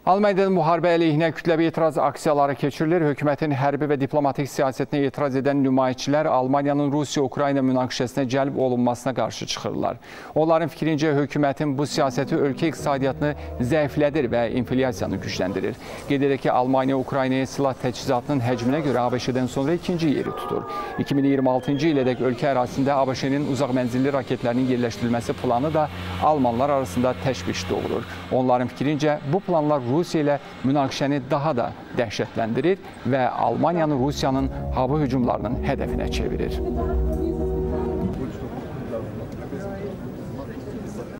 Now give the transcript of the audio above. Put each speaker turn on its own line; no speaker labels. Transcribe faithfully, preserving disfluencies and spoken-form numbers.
Almaniyada müharibə əleyhinə kütləvi etiraz aksiyaları keçirilir. Hökumətin hərbi və diplomatik siyasətinə etiraz edən nümayişçilər Almaniyanın Rusiya-Ukrayna münaqişəsinə cəlb olunmasına qarşı çıxırlar. Onların fikrincə hökumətin bu siyasəti ölkə iqtisadiyyatını zəiflədir və inflyasiyanı gücləndirir. Qeyd edək ki, Almaniya Ukraynaya silah təchizatının həcminə görə ABŞ-dən sonra ikinci yeri tutur. iki min iyirmi altıncı ilədək ölkə ərazisində ABŞ-nin uzaq mənzilli raketlərinin yerləşdirilməsi planı da Almanlar arasında təşviş doğurur. Onların fikrincə bu planlar Rusiya ilə münaqişəni daha da dəhşətləndirir və Almaniyanı Rusiyanın hava hücumlarının hədəfinə çevirir.